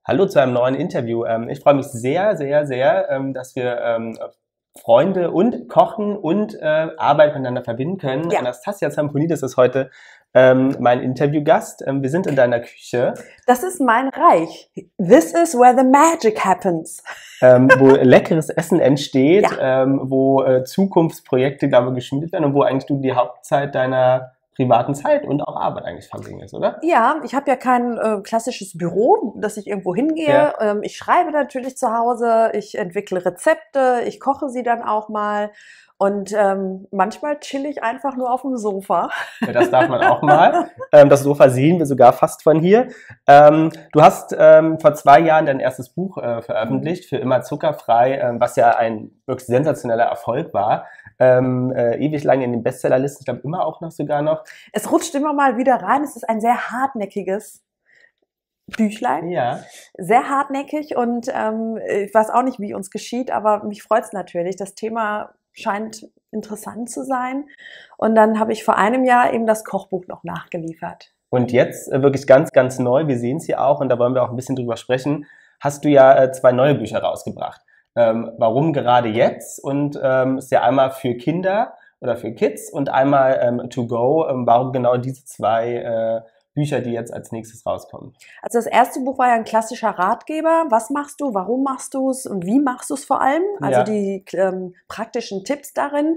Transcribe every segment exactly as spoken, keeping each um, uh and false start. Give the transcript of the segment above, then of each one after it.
Hallo zu einem neuen Interview. Ähm, ich freue mich sehr, sehr, sehr, ähm, dass wir ähm, Freunde und Kochen und äh, Arbeit miteinander verbinden können. Ja. Anastasia Zamponidis ist heute ähm, mein Interviewgast. Ähm, wir sind in deiner Küche, Das ist mein Reich. This is where the magic happens. ähm, wo leckeres Essen entsteht, Ja. ähm, wo äh, Zukunftsprojekte, glaube ich, geschmiedet werden und wo eigentlich du die Hauptzeit deiner privaten Zeit und auch Arbeit eigentlich verbringst, oder? Ja, ich habe ja kein äh, klassisches Büro, dass ich irgendwo hingehe. Ja. Ähm, ich schreibe natürlich zu Hause, ich entwickle Rezepte, ich koche sie dann auch mal. Und ähm, manchmal chill ich einfach nur auf dem Sofa. Ja, das darf man auch mal. Ähm, das Sofa sehen wir sogar fast von hier. Ähm, du hast ähm, vor zwei Jahren dein erstes Buch äh, veröffentlicht, Für immer zuckerfrei, ähm, was ja ein wirklich sensationeller Erfolg war. Ähm, äh, ewig lange in den Bestsellerlisten, ich glaube immer auch noch sogar noch. Es rutscht immer mal wieder rein. Es ist ein sehr hartnäckiges Büchlein. Ja. Sehr hartnäckig und ähm, ich weiß auch nicht, wie uns geschieht, aber mich freut es natürlich. Das Thema scheint interessant zu sein. Und dann habe ich vor einem Jahr eben das Kochbuch noch nachgeliefert. Und jetzt äh, wirklich ganz, ganz neu, wir sehen es hier auch und da wollen wir auch ein bisschen drüber sprechen, hast du ja äh, zwei neue Bücher rausgebracht. Ähm, warum gerade jetzt? Und ähm, ist ja einmal für Kinder oder für Kids und einmal ähm, to go. Ähm, warum genau diese zwei äh, Bücher, die jetzt als nächstes rauskommen? Also das erste Buch war ja ein klassischer Ratgeber. Was machst du? Warum machst du es? Und wie machst du es vor allem? Also Ja. die ähm, praktischen Tipps darin.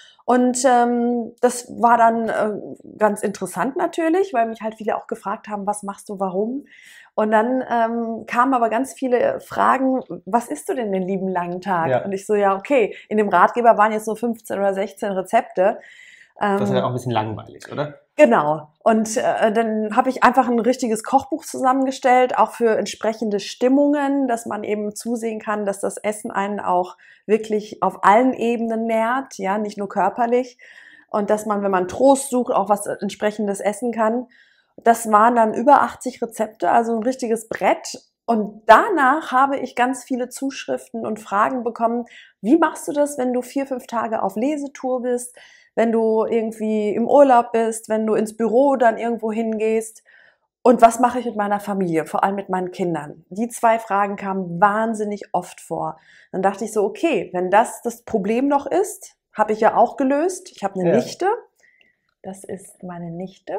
Und ähm, das war dann äh, ganz interessant natürlich, weil mich halt viele auch gefragt haben, was machst du, warum? Und dann ähm, kamen aber ganz viele Fragen, was isst du denn den lieben langen Tag? Ja. Und ich so, ja okay, in dem Ratgeber waren jetzt so fünfzehn oder sechzehn Rezepte. Das ist Ähm, ja auch ein bisschen langweilig, oder? Genau. Und äh, dann habe ich einfach ein richtiges Kochbuch zusammengestellt, auch für entsprechende Stimmungen, dass man eben zusehen kann, dass das Essen einen auch wirklich auf allen Ebenen nährt, ja, nicht nur körperlich. Und dass man, wenn man Trost sucht, auch was entsprechendes essen kann. Das waren dann über achtzig Rezepte, also ein richtiges Brett. Und danach habe ich ganz viele Zuschriften und Fragen bekommen. Wie machst du das, wenn du vier, fünf Tage auf Lesetour bist? Wenn du irgendwie im Urlaub bist, wenn du ins Büro dann irgendwo hingehst. Und was mache ich mit meiner Familie, vor allem mit meinen Kindern? Die zwei Fragen kamen wahnsinnig oft vor. Dann dachte ich so, okay, wenn das das Problem noch ist, habe ich ja auch gelöst. Ich habe eine Ja. Nichte. Das ist meine Nichte,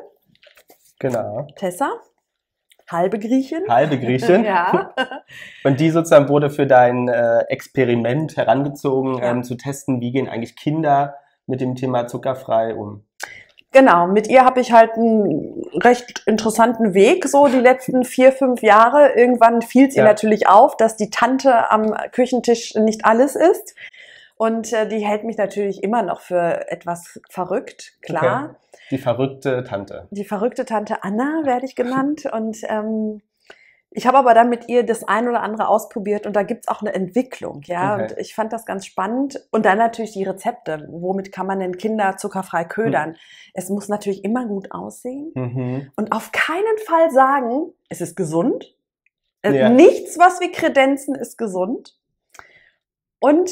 Genau. Tessa, halbe Griechin. Halbe Griechin. Ja. Und die sozusagen wurde für dein äh, Experiment herangezogen, Ja. ähm, zu testen, wie gehen eigentlich Kinder mit dem Thema zuckerfrei um. Genau, mit ihr habe ich halt einen recht interessanten Weg, so die letzten vier, fünf Jahre. Irgendwann fiel es ihr Ja. natürlich auf, dass die Tante am Küchentisch nicht alles ist. Und äh, die hält mich natürlich immer noch für etwas verrückt, klar. Okay. Die verrückte Tante. Die verrückte Tante Anna werde ich genannt. Und ähm, ich habe aber dann mit ihr das ein oder andere ausprobiert und da gibt's auch eine Entwicklung, ja. Okay. Und ich fand das ganz spannend. Und dann natürlich die Rezepte. Womit kann man denn Kinder zuckerfrei ködern? Hm. Es muss natürlich immer gut aussehen Mhm. und auf keinen Fall sagen, es ist gesund. Äh, Ja. Nichts, was wir kredenzen, ist gesund. Und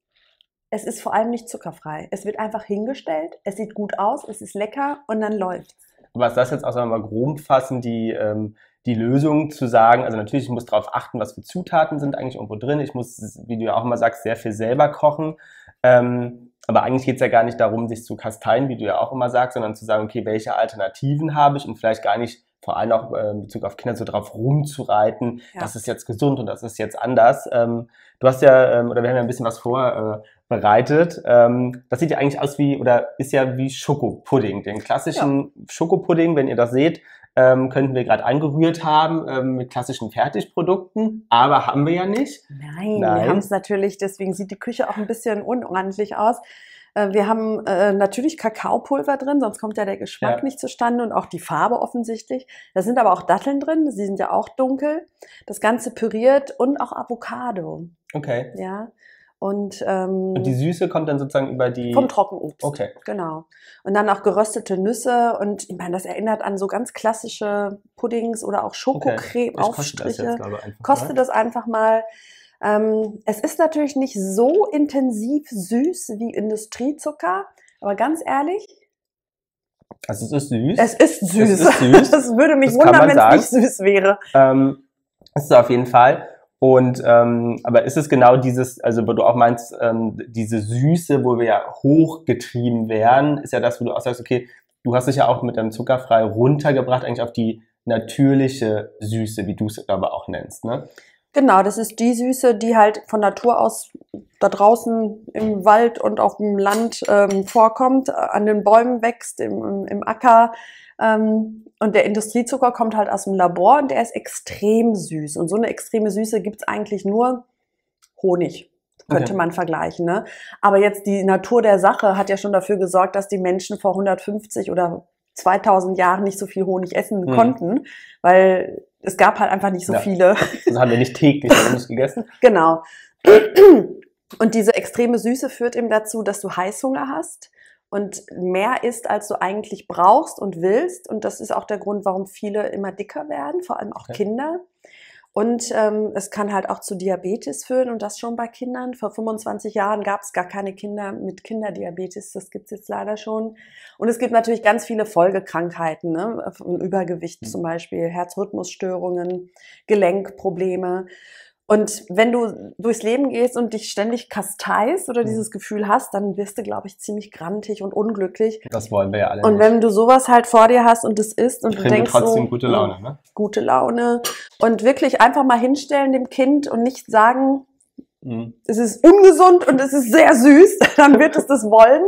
es ist vor allem nicht zuckerfrei. Es wird einfach hingestellt, es sieht gut aus, es ist lecker und dann läuft's. Aber ist das jetzt auch, sagen wir mal, grob fassen, die, ähm, die Lösung zu sagen, also natürlich, ich muss darauf achten, was für Zutaten sind eigentlich irgendwo drin. Ich muss, wie du ja auch immer sagst, sehr viel selber kochen. Ähm, aber eigentlich geht es ja gar nicht darum, sich zu kasteien, wie du ja auch immer sagst, sondern zu sagen, okay, welche Alternativen habe ich und vielleicht gar nicht, vor allem auch äh, in Bezug auf Kinder, so drauf rumzureiten, Ja. das ist jetzt gesund und das ist jetzt anders. Ähm, du hast ja, ähm, oder wir haben ja ein bisschen was vorbereitet. Ähm, das sieht ja eigentlich aus wie, oder ist ja wie Schokopudding. Den klassischen Schokopudding, wenn ihr das seht, ähm, könnten wir gerade angerührt haben ähm, mit klassischen Fertigprodukten, aber haben wir ja nicht. Nein, Nein. wir haben es natürlich, deswegen sieht die Küche auch ein bisschen unordentlich aus. Äh, Wir haben äh, natürlich Kakaopulver drin, sonst kommt ja der Geschmack Ja. nicht zustande und auch die Farbe offensichtlich. Da sind aber auch Datteln drin, sie sind ja auch dunkel. Das Ganze püriert und auch Avocado, Okay. ja. Und, ähm, Und die Süße kommt dann sozusagen über die... vom Trockenobst. Okay. Genau. Und dann auch geröstete Nüsse und ich meine, das erinnert an so ganz klassische Puddings oder auch Okay. Schokocreme, Ich koste das Aufstriche. jetzt, glaube ich, einfach Koste mal. das einfach mal. Ähm, es ist natürlich nicht so intensiv süß wie Industriezucker, aber ganz ehrlich, Also es ist süß. es ist süß. Es ist süß. Das würde mich Das kann wundern, man wenn sagen. es nicht süß wäre. Ähm, ist es auf jeden Fall. Und ähm, aber ist es genau dieses, also wo du auch meinst, ähm, diese Süße, wo wir ja hochgetrieben werden, ist ja das, wo du auch sagst, okay, du hast dich ja auch mit deinem Zuckerfrei runtergebracht, eigentlich auf die natürliche Süße, wie du es aber auch nennst, ne? Genau, das ist die Süße, die halt von Natur aus da draußen im Wald und auf dem Land ähm, vorkommt, an den Bäumen wächst, im, im Acker. Ähm, und der Industriezucker kommt halt aus dem Labor und der ist extrem süß. Und so eine extreme Süße gibt's eigentlich nur Honig, könnte Okay. man vergleichen. Ne? Aber jetzt die Natur der Sache hat ja schon dafür gesorgt, dass die Menschen vor hundertfünfzig oder zweitausend Jahren nicht so viel Honig essen Mhm. konnten, weil es gab halt einfach nicht so Ja. viele. Das haben wir nicht täglich Honig gegessen. Genau. Und diese extreme Süße führt eben dazu, dass du Heißhunger hast und mehr isst, als du eigentlich brauchst und willst. Und das ist auch der Grund, warum viele immer dicker werden, vor allem auch Okay. Kinder. Und ähm, es kann halt auch zu Diabetes führen und das schon bei Kindern. Vor fünfundzwanzig Jahren gab es gar keine Kinder mit Kinderdiabetes, das gibt es jetzt leider schon. Und es gibt natürlich ganz viele Folgekrankheiten, ne? Von Übergewicht zum Beispiel, Herzrhythmusstörungen, Gelenkprobleme. Und wenn du durchs Leben gehst und dich ständig kasteist oder dieses Gefühl hast, dann wirst du, glaube ich, ziemlich grantig und unglücklich. Das wollen wir ja alle Und nicht. wenn du sowas halt vor dir hast und es isst und du Kriegen wir denkst trotzdem so, gute Laune, ne? gute Laune und wirklich einfach mal hinstellen dem Kind und nicht sagen, Mhm. es ist ungesund und es ist sehr süß, dann wird es das wollen.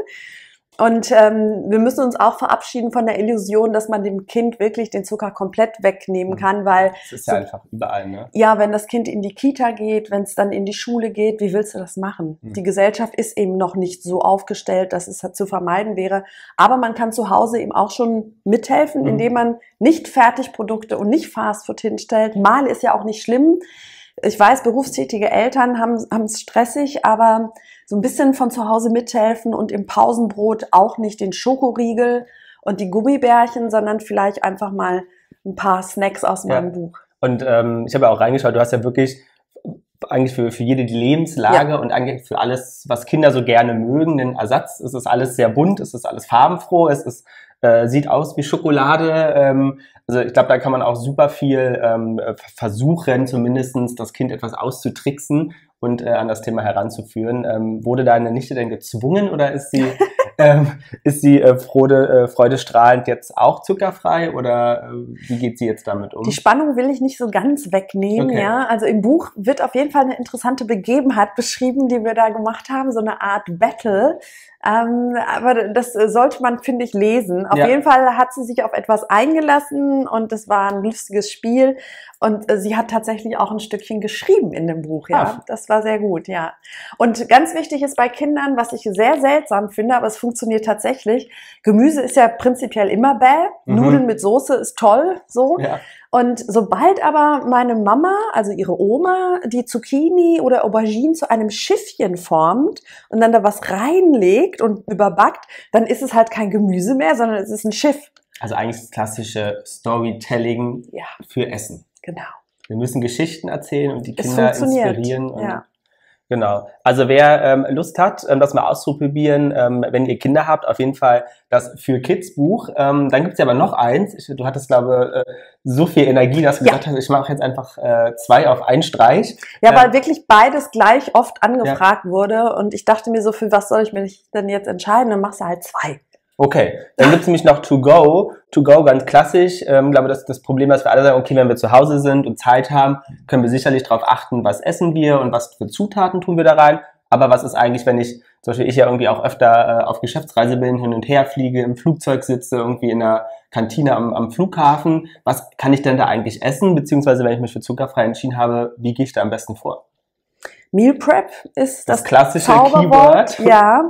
Und ähm, wir müssen uns auch verabschieden von der Illusion, dass man dem Kind wirklich den Zucker komplett wegnehmen kann, weil Das ist ja einfach überall, ne? ja, wenn das Kind in die Kita geht, wenn es dann in die Schule geht, wie willst du das machen? Mhm. Die Gesellschaft ist eben noch nicht so aufgestellt, dass es zu vermeiden wäre. Aber man kann zu Hause eben auch schon mithelfen, Mhm. indem man nicht Fertigprodukte und nicht Fastfood hinstellt. Mal ist ja auch nicht schlimm. Ich weiß, berufstätige Eltern haben haben es stressig, aber so ein bisschen von zu Hause mithelfen und im Pausenbrot auch nicht den Schokoriegel und die Gummibärchen, sondern vielleicht einfach mal ein paar Snacks aus Ja. meinem Buch. Und ähm, ich habe ja auch reingeschaut, du hast ja wirklich eigentlich für, für jede die Lebenslage und eigentlich für alles, was Kinder so gerne mögen, den Ersatz. Es ist alles sehr bunt, es ist alles farbenfroh, es ist, äh, sieht aus wie Schokolade. Ähm, also ich glaube, da kann man auch super viel ähm, versuchen, zumindestens das Kind etwas auszutricksen und äh, an das Thema heranzuführen. Ähm, wurde deine Nichte denn gezwungen oder ist sie, ähm, ist sie äh, Freude, äh, freudestrahlend jetzt auch zuckerfrei oder äh, wie geht sie jetzt damit um? Die Spannung will ich nicht so ganz wegnehmen, Okay. ja. Also im Buch wird auf jeden Fall eine interessante Begebenheit beschrieben, die wir da gemacht haben, so eine Art Battle. Ähm, aber das sollte man, finde ich, lesen. Auf Ja. jeden Fall hat sie sich auf etwas eingelassen und es war ein lustiges Spiel. Und äh, sie hat tatsächlich auch ein Stückchen geschrieben in dem Buch, ja. Ah. Das war sehr gut, ja. Und ganz wichtig ist bei Kindern, was ich sehr seltsam finde, aber es funktioniert tatsächlich. Gemüse ist ja prinzipiell immer bäh. Mhm. Nudeln mit Soße ist toll, so. Ja. Und sobald aber meine Mama, also ihre Oma, die Zucchini oder Aubergine zu einem Schiffchen formt und dann da was reinlegt und überbackt, dann ist es halt kein Gemüse mehr, sondern es ist ein Schiff. Also eigentlich das klassische Storytelling Ja, für Essen. genau. Wir müssen Geschichten erzählen und die Es Kinder funktioniert, inspirieren. Und ja. Genau. Also wer ähm, Lust hat, ähm, das mal auszuprobieren, ähm, wenn ihr Kinder habt, auf jeden Fall das Für Kids Buch. Ähm, dann gibt's ja aber noch eins. Ich, du hattest, glaube äh, so viel Energie, dass du Ja. gesagt hast, ich mache jetzt einfach äh, zwei auf einen Streich. Ja, Ähm, weil wirklich beides gleich oft angefragt wurde und ich dachte mir so, für was soll ich mich denn jetzt entscheiden? Dann machst du halt zwei. Okay, dann gibt's nämlich noch To Go. To Go ganz klassisch. Ähm, glaube, das ist das Problem, dass wir alle sagen, okay, wenn wir zu Hause sind und Zeit haben, können wir sicherlich darauf achten, was essen wir und was für Zutaten tun wir da rein. Aber was ist eigentlich, wenn ich, zum Beispiel ich ja irgendwie auch öfter äh, auf Geschäftsreise bin, hin und her fliege, im Flugzeug sitze, irgendwie in einer Kantine am, am Flughafen. Was kann ich denn da eigentlich essen? Beziehungsweise, wenn ich mich für zuckerfrei entschieden habe, wie gehe ich da am besten vor? Meal Prep ist Das das, klassische Zauberwort. Keyword. Ja.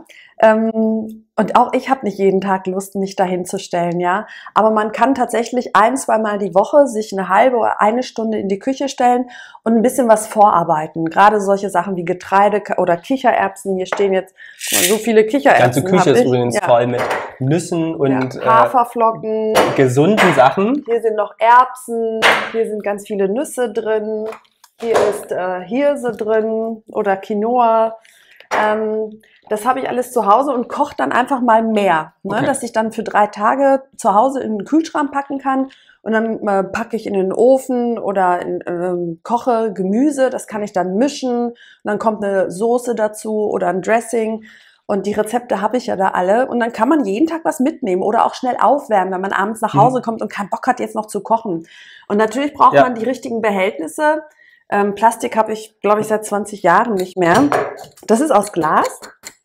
Ähm, und auch ich habe nicht jeden Tag Lust, mich dahin zu stellen, ja. Aber man kann tatsächlich ein, zweimal die Woche sich eine halbe oder eine Stunde in die Küche stellen und ein bisschen was vorarbeiten. Gerade solche Sachen wie Getreide oder Kichererbsen. Hier stehen jetzt guck mal, so viele Die Kichererbsen. ganze Küche hab ist ich. übrigens ja. voll mit Nüssen und ja. äh, Haferflocken. gesunden Sachen. Hier sind noch Erbsen. Hier sind ganz viele Nüsse drin. Hier ist äh, Hirse drin oder Quinoa. Ähm, das habe ich alles zu Hause und koche dann einfach mal mehr, ne? Okay. Dass ich dann für drei Tage zu Hause in den Kühlschrank packen kann und dann äh, packe ich in den Ofen oder in, ähm, koche Gemüse, das kann ich dann mischen und dann kommt eine Soße dazu oder ein Dressing und die Rezepte habe ich ja da alle und dann kann man jeden Tag was mitnehmen oder auch schnell aufwärmen, wenn man abends nach Hause Mhm. kommt und keinen Bock hat, jetzt noch zu kochen. Und natürlich braucht Ja. man die richtigen Behältnisse. Ähm, Plastik habe ich, glaube ich, seit zwanzig Jahren nicht mehr. Das ist aus Glas.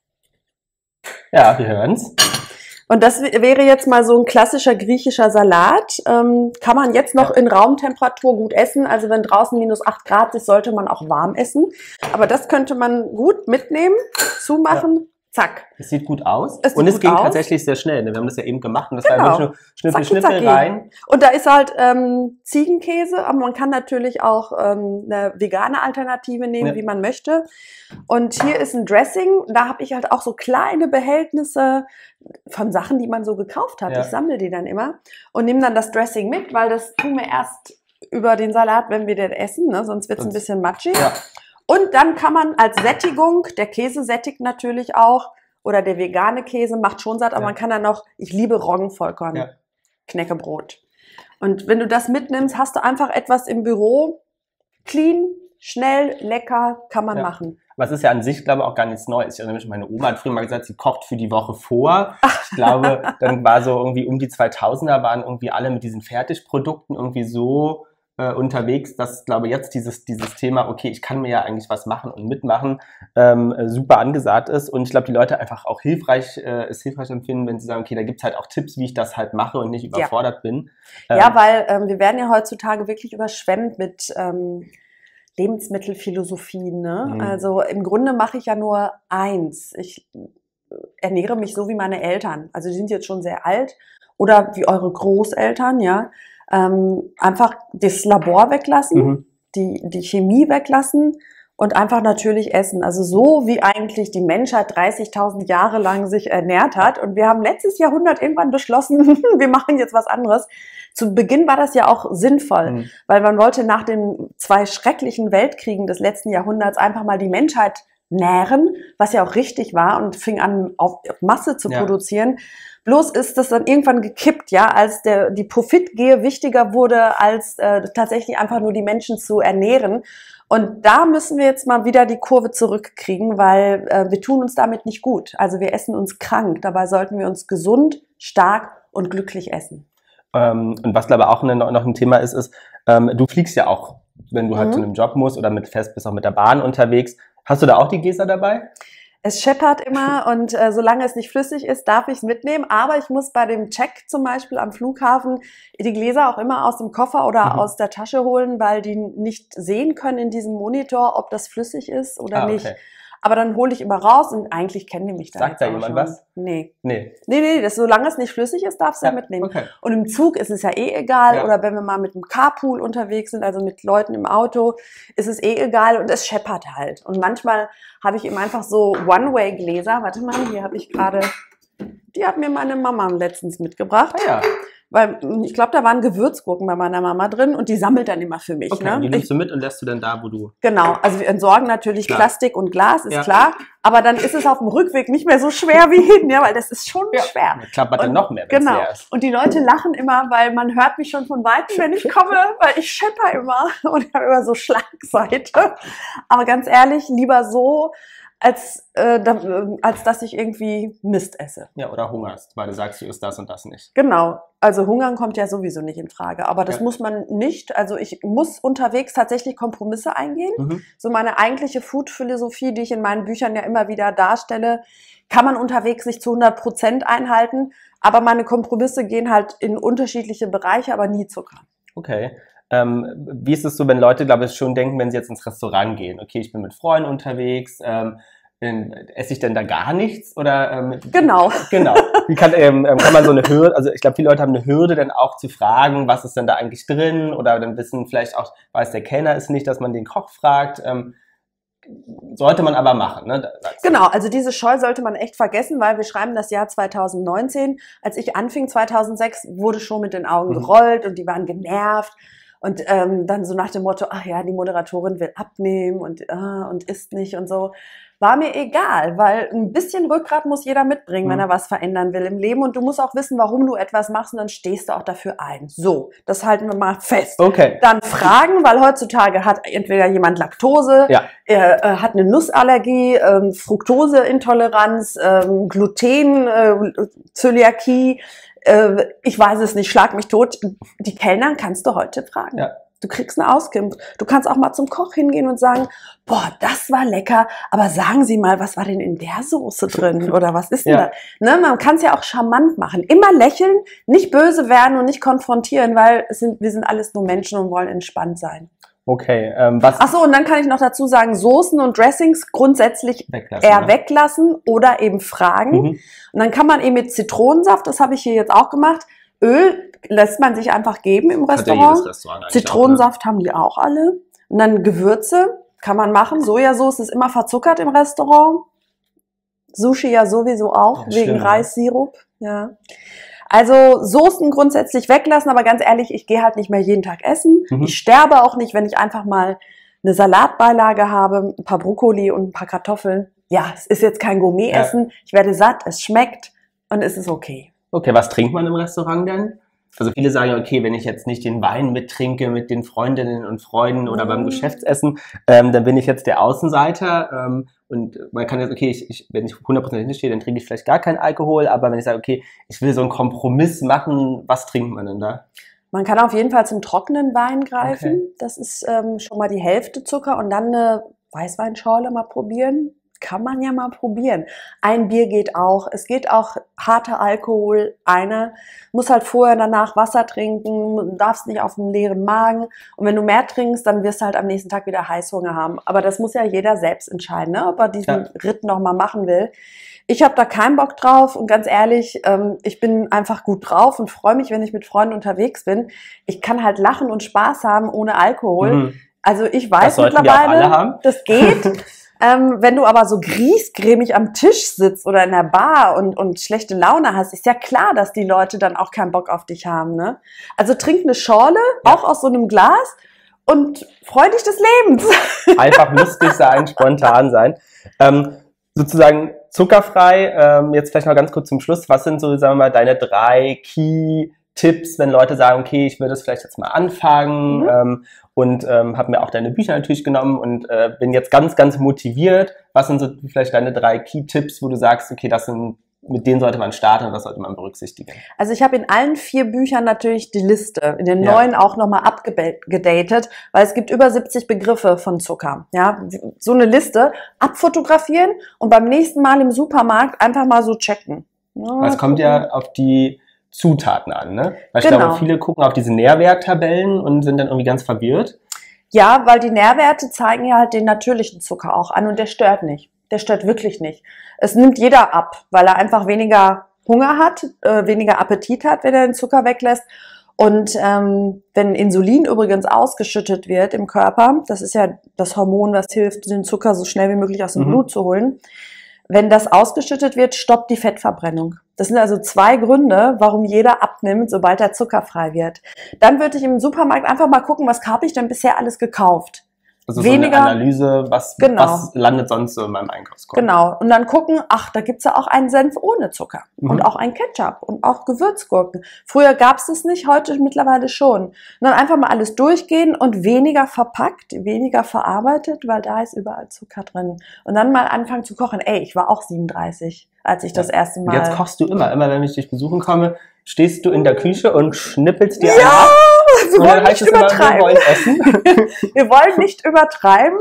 Ja, wir hören's. Und das wäre jetzt mal so ein klassischer griechischer Salat. Ähm, kann man jetzt noch Ja. in Raumtemperatur gut essen. Also wenn draußen minus acht Grad ist, sollte man auch warm essen. Aber das könnte man gut mitnehmen, zumachen, zack. Es sieht gut aus. Es sieht und es gut ging aus. tatsächlich sehr schnell. Ne? Wir haben das ja eben gemacht und das Genau. war wirklich nur Schnippel, Zacki, Schnippel zacki. rein. Und da ist halt ähm, Ziegenkäse, aber man kann natürlich auch ähm, eine vegane Alternative nehmen, Ja. wie man möchte. Und hier ist ein Dressing. Da habe ich halt auch so kleine Behältnisse von Sachen, die man so gekauft hat. Ja. Ich sammle die dann immer und nehme dann das Dressing mit, weil das tun wir erst über den Salat, wenn wir den essen, ne? Sonst wird es ein Sonst- bisschen matschig. Ja. Und dann kann man als Sättigung, der Käse sättigt natürlich auch, oder der vegane Käse macht schon satt, aber Ja. man kann dann noch, ich liebe Roggenvollkorn, Ja. Knäckebrot. Und wenn du das mitnimmst, hast du einfach etwas im Büro, clean, schnell, lecker, kann man Ja. machen. Aber es ist ja an sich, glaube ich, auch gar nichts Neues. Ich erinnere mich, meine Oma hat früher mal gesagt, sie kocht für die Woche vor. Ich glaube, dann war so irgendwie um die zweitausender waren irgendwie alle mit diesen Fertigprodukten irgendwie so äh, unterwegs, dass, glaube ich, jetzt dieses, dieses Thema, okay, ich kann mir ja eigentlich was machen und mitmachen, ähm, äh, super angesagt ist. Und ich glaube, die Leute einfach auch hilfreich, äh, es hilfreich empfinden, wenn sie sagen, okay, da gibt's halt auch Tipps, wie ich das halt mache und nicht überfordert bin. Ähm, Ja, weil ähm, wir werden ja heutzutage wirklich überschwemmt mit ähm, Lebensmittelphilosophien. Ne? Mhm. Also im Grunde mache ich ja nur eins. Ich ernähre mich so wie meine Eltern. Also die sind jetzt schon sehr alt oder wie eure Großeltern, ja. Ähm, einfach das Labor weglassen, Mhm. die, die Chemie weglassen und einfach natürlich essen. Also so wie eigentlich die Menschheit dreißigtausend Jahre lang sich ernährt hat. Und wir haben letztes Jahrhundert irgendwann beschlossen, wir machen jetzt was anderes. Zu Beginn war das ja auch sinnvoll, Mhm. weil man wollte nach den zwei schrecklichen Weltkriegen des letzten Jahrhunderts einfach mal die Menschheit nähren, was ja auch richtig war und fing an, auf Masse zu Ja. produzieren. Bloß ist das dann irgendwann gekippt, ja, als der, die Profitgier wichtiger wurde, als äh, tatsächlich einfach nur die Menschen zu ernähren. Und da müssen wir jetzt mal wieder die Kurve zurückkriegen, weil äh, wir tun uns damit nicht gut. Also wir essen uns krank. Dabei sollten wir uns gesund, stark und glücklich essen. Ähm, und was, glaube ich, auch ne, noch ein Thema ist, ist, ähm, du fliegst ja auch, wenn du halt Mhm. zu einem Job musst oder mit fest bist auch mit der Bahn unterwegs. Hast du da auch die Gläser dabei? Es scheppert immer und äh, solange es nicht flüssig ist, darf ich es mitnehmen. Aber ich muss bei dem Check zum Beispiel am Flughafen die Gläser auch immer aus dem Koffer oder Mhm. aus der Tasche holen, weil die nicht sehen können in diesem Monitor, ob das flüssig ist oder Ah, nicht. okay. Aber dann hole ich immer raus und eigentlich kennen die mich da Sagt jetzt da auch jemand schon. was? Nee. Nee. Nee, nee, das, solange es nicht flüssig ist, darfst du ja, mitnehmen. Okay. Und im Zug ist es ja eh egal. Ja. Oder wenn wir mal mit einem Carpool unterwegs sind, also mit Leuten im Auto, ist es eh egal und es scheppert halt. Und manchmal habe ich eben einfach so One-Way-Gläser. Warte mal, hier habe ich gerade, die hat mir meine Mama letztens mitgebracht. Ah ja. Weil mh, ich glaube, da waren Gewürzgurken bei meiner Mama drin und die sammelt dann immer für mich. Okay, Ne? und die Ich, nimmst du mit und lässt du dann da, wo du... Genau, also wir entsorgen natürlich Klar. Plastik und Glas, ist Ja. klar. Aber dann ist es auf dem Rückweg nicht mehr so schwer wie hin, ja, weil das ist schon Ja. schwer. Klappert dann Und- noch mehr, wenn es Genau. leer ist. Und die Leute lachen immer, weil man hört mich schon von Weitem, wenn ich komme, weil ich schepper immer und habe immer so Schlagseite. Aber ganz ehrlich, lieber so, als, äh, da, äh, als dass ich irgendwie Mist esse. Ja, oder hungerst, weil du sagst, du isst das und das nicht. Genau. Also hungern kommt ja sowieso nicht in Frage. Aber das Ja. muss man nicht. Also ich muss unterwegs tatsächlich Kompromisse eingehen. Mhm. So meine eigentliche Food-Philosophie, die ich in meinen Büchern ja immer wieder darstelle, kann man unterwegs nicht zu hundert Prozent einhalten. Aber meine Kompromisse gehen halt in unterschiedliche Bereiche, aber nie Zucker. Okay. Ähm, wie ist es so, wenn Leute, glaube ich, schon denken, wenn sie jetzt ins Restaurant gehen, okay, ich bin mit Freunden unterwegs, ähm, ähm, esse ich denn da gar nichts? Oder, ähm, Genau. Genau. Wie kann, ähm, ähm, kann man so eine Hürde, also ich glaube, viele Leute haben eine Hürde, dann auch zu fragen, was ist denn da eigentlich drin? Oder dann wissen vielleicht auch, weiß der Kellner es nicht, dass man den Koch fragt. Ähm, sollte man aber machen, ne? Das- Genau, also diese Scheu sollte man echt vergessen, weil wir schreiben das Jahr zweitausendneunzehn. Als ich anfing zweitausendsechs, wurde schon mit den Augen Mhm. gerollt und die waren genervt. Und ähm, dann so nach dem Motto, ach ja, die Moderatorin will abnehmen und, ah, und isst nicht und so. war mir egal, weil ein bisschen Rückgrat muss jeder mitbringen, mhm. wenn er was verändern will im Leben. Und du musst auch wissen, warum du etwas machst und dann stehst du auch dafür ein. So, das halten wir mal fest. Okay. Dann fragen, weil heutzutage hat entweder jemand Laktose, ja. er äh, hat eine Nussallergie, ähm, Fructoseintoleranz, ähm, Gluten, äh, Zöliakie, äh, ich weiß es nicht, schlag mich tot. Die Kellner kannst du heute fragen. Ja. Du kriegst eine Auskunft. Du kannst auch mal zum Koch hingehen und sagen, boah, das war lecker, aber sagen Sie mal, was war denn in der Soße drin oder was ist denn ja. da? Ne, man kann es ja auch charmant machen. Immer lächeln, nicht böse werden und nicht konfrontieren, weil es sind, wir sind alles nur Menschen und wollen entspannt sein. Okay. Ähm, was? Ach so, und dann kann ich noch dazu sagen, Soßen und Dressings grundsätzlich weglassen, eher ne? weglassen oder eben fragen. Mhm. Und dann kann man eben mit Zitronensaft, das habe ich hier jetzt auch gemacht, Öl lässt man sich einfach geben im Restaurant. Hat ja jedes Restaurant Zitronensaft auch, ne? haben die auch alle. Und dann Gewürze kann man machen. Sojasauce ist immer verzuckert im Restaurant. Sushi ja sowieso auch, ja, wegen stimmt, Reissirup. Ja. Also Soßen grundsätzlich weglassen, aber ganz ehrlich, ich gehe halt nicht mehr jeden Tag essen. Mhm. Ich sterbe auch nicht, wenn ich einfach mal eine Salatbeilage habe, ein paar Brokkoli und ein paar Kartoffeln. Ja, es ist jetzt kein Gourmet-Essen. Ja. Ich werde satt, es schmeckt und es ist okay. Okay, was trinkt man im Restaurant denn? Also viele sagen, okay, wenn ich jetzt nicht den Wein mittrinke mit den Freundinnen und Freunden oder mm. beim Geschäftsessen, ähm, dann bin ich jetzt der Außenseiter. Ähm, und man kann jetzt, okay, ich, ich, wenn ich hundert Prozent hinstehe, dann trinke ich vielleicht gar keinen Alkohol. Aber wenn ich sage, okay, ich will so einen Kompromiss machen, was trinkt man denn da? Man kann auf jeden Fall zum trockenen Wein greifen. Okay. Das ist ähm, schon mal die Hälfte Zucker. Und dann eine Weißweinschorle mal probieren. Kann man ja mal probieren. Ein Bier geht auch. Es geht auch harter Alkohol. Eine muss halt vorher, danach Wasser trinken, darfst nicht auf dem leeren Magen. Und wenn du mehr trinkst, dann wirst du halt am nächsten Tag wieder Heißhunger haben. Aber das muss ja jeder selbst entscheiden, ne? Ob er diesen ja. Ritt nochmal machen will. Ich habe da keinen Bock drauf und ganz ehrlich, ähm, ich bin einfach gut drauf und freue mich, wenn ich mit Freunden unterwegs bin. Ich kann halt lachen und Spaß haben ohne Alkohol. Mhm. Also ich weiß das mittlerweile, das geht. Ähm, wenn du aber so griesgrämig am Tisch sitzt oder in der Bar und, und schlechte Laune hast, ist ja klar, dass die Leute dann auch keinen Bock auf dich haben, ne? Also trink eine Schorle, ja. auch aus so einem Glas und freu dich des Lebens. Einfach lustig sein, spontan sein. Ähm, sozusagen zuckerfrei, ähm, jetzt vielleicht noch ganz kurz zum Schluss, was sind so, sagen wir mal, deine drei Key-Tipps, wenn Leute sagen, okay, ich will das vielleicht jetzt mal anfangen, mhm. ähm, und ähm, habe mir auch deine Bücher natürlich genommen und äh, bin jetzt ganz, ganz motiviert. Was sind so vielleicht deine drei Key-Tipps, wo du sagst, okay, das sind, mit denen sollte man starten und das sollte man berücksichtigen? Also ich habe in allen vier Büchern natürlich die Liste, in den ja. neuen auch nochmal abgedatet, weil es gibt über siebzig Begriffe von Zucker. Ja, so eine Liste abfotografieren und beim nächsten Mal im Supermarkt einfach mal so checken. Ja, es kommt ja auf die Zutaten an, ne? Weil ich genau. glaube, viele gucken auf diese Nährwerttabellen und sind dann irgendwie ganz verwirrt. Ja, weil die Nährwerte zeigen ja halt den natürlichen Zucker auch an und der stört nicht. Der stört wirklich nicht. Es nimmt jeder ab, weil er einfach weniger Hunger hat, äh, weniger Appetit hat, wenn er den Zucker weglässt. Und ähm, wenn Insulin übrigens ausgeschüttet wird im Körper, das ist ja das Hormon, was hilft, den Zucker so schnell wie möglich aus dem mhm. Blut zu holen. Wenn das ausgeschüttet wird, stoppt die Fettverbrennung. Das sind also zwei Gründe, warum jeder abnimmt, sobald er zuckerfrei wird. Dann würde ich im Supermarkt einfach mal gucken, was habe ich denn bisher alles gekauft? Also Weniger, so eine Analyse, was, genau. was landet sonst so in meinem Einkaufskorb? Genau. Und dann gucken, ach, da gibt's ja auch einen Senf ohne Zucker. Mhm. Und auch einen Ketchup und auch Gewürzgurken. Früher gab's das nicht, heute mittlerweile schon. Und dann einfach mal alles durchgehen und weniger verpackt, weniger verarbeitet, weil da ist überall Zucker drin. Und dann mal anfangen zu kochen. Ey, ich war auch siebenunddreißig, als ich ja. das erste Mal... Und jetzt kochst du immer. Immer wenn ich dich besuchen komme, stehst du in der Küche und schnippelst dir ja! ab. Wir wollen nicht übertreiben. Immer, wir, wollen essen. Wir wollen nicht übertreiben,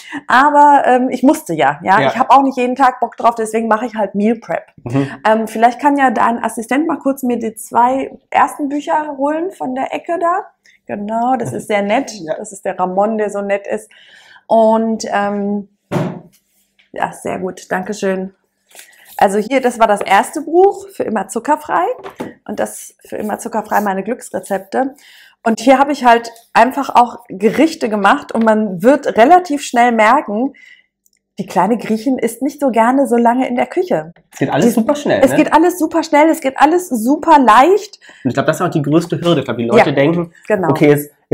aber ähm, ich musste ja. ja? ja. Ich habe auch nicht jeden Tag Bock drauf, deswegen mache ich halt Meal Prep. Mhm. Ähm, vielleicht kann ja dein Assistent mal kurz mir die zwei ersten Bücher holen von der Ecke da. Genau, das ist sehr nett. Ja. Das ist der Ramon, der so nett ist. Und ähm, ja, sehr gut. Dankeschön. Also hier, das war das erste Buch, für immer zuckerfrei. Und das für immer zuckerfrei, meine Glücksrezepte. Und hier habe ich halt einfach auch Gerichte gemacht und man wird relativ schnell merken, die kleine Griechin isst nicht so gerne so lange in der Küche. Es geht alles die, super schnell. Es ne? geht alles super schnell, es geht alles super leicht. Und ich glaube, das ist auch die größte Hürde. Ich glaube, die Leute ja, denken, genau. okay, jetzt,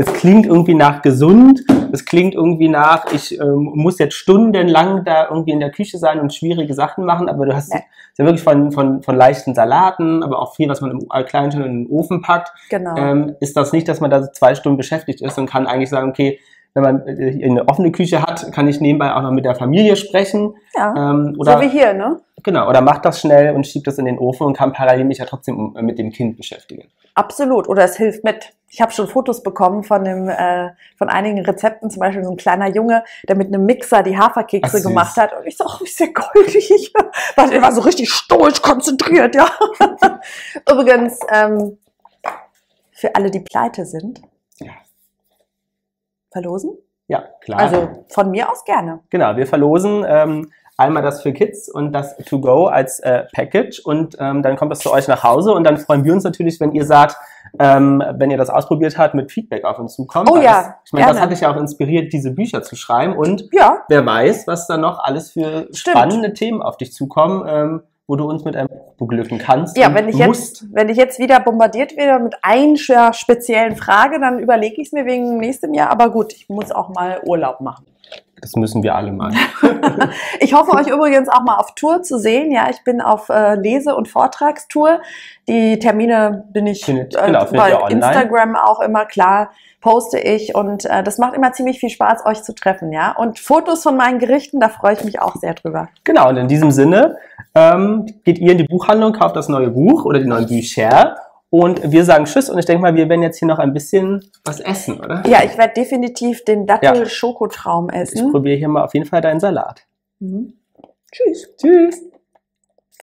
es klingt irgendwie nach gesund, es klingt irgendwie nach, ich ähm, muss jetzt stundenlang da irgendwie in der Küche sein und schwierige Sachen machen, aber du hast ja, ja wirklich von, von, von leichten Salaten, aber auch viel, was man im Kleinen schon in den Ofen packt, genau. ähm, ist das nicht, dass man da zwei Stunden beschäftigt ist und kann eigentlich sagen, okay, wenn man eine offene Küche hat, kann ich nebenbei auch noch mit der Familie sprechen. Ja, ähm, oder, so wie hier, ne? Genau, oder macht das schnell und schiebt das in den Ofen und kann parallel mich ja trotzdem mit dem Kind beschäftigen. Absolut, oder es hilft mit. Ich habe schon Fotos bekommen von dem, äh, von einigen Rezepten, zum Beispiel so ein kleiner Junge, der mit einem Mixer die Haferkekse Ach, gemacht hat. Und ich so, oh, ist der goldig. Der war so richtig stoisch konzentriert, ja. Übrigens, ähm, für alle, die pleite sind, ja. verlosen? Ja, klar. Also von mir aus gerne. Genau, wir verlosen ähm, einmal das für Kids und das To Go als äh, Package und ähm, dann kommt das zu euch nach Hause und dann freuen wir uns natürlich, wenn ihr sagt, ähm, wenn ihr das ausprobiert habt, mit Feedback auf uns zukommt. Oh ja, das, ich meine, gerne. das hat dich ja auch inspiriert, diese Bücher zu schreiben und ja. wer weiß, was da noch alles für Stimmt. spannende Themen auf dich zukommen, ähm, wo du uns mit einem Buch beglücken kannst. Ja, wenn ich, jetzt, wenn ich jetzt wieder bombardiert werde mit einer speziellen Frage, dann überlege ich es mir wegen nächstem Jahr. Aber gut, ich muss auch mal Urlaub machen. Das müssen wir alle mal. Ich hoffe, euch übrigens auch mal auf Tour zu sehen. Ja, ich bin auf äh, Lese- und Vortragstour. Die Termine bin ich findet, äh, genau, bei online. Instagram auch immer klar, poste ich. Und äh, das macht immer ziemlich viel Spaß, euch zu treffen. Ja, und Fotos von meinen Gerichten, da freue ich mich auch sehr drüber. Genau, und in diesem Sinne ähm, geht ihr in die Buchhandlung, kauft das neue Buch oder die neuen Bücher. Und wir sagen Tschüss und ich denke mal, wir werden jetzt hier noch ein bisschen was essen, oder? Ja, ich werde definitiv den Dattel-Schokotraum essen. Ich probiere hier mal auf jeden Fall deinen Salat. Mhm. Tschüss. Tschüss.